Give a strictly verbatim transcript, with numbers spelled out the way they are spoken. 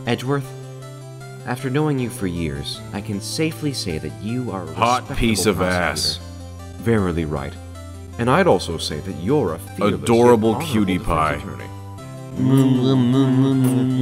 Edgeworth, after knowing you for years, I can safely say that you are a Hot respectable piece of prosecutor. ass. Verily right. And I'd also say that you're a fearless, Adorable yet honorable cutie defense pie. attorney.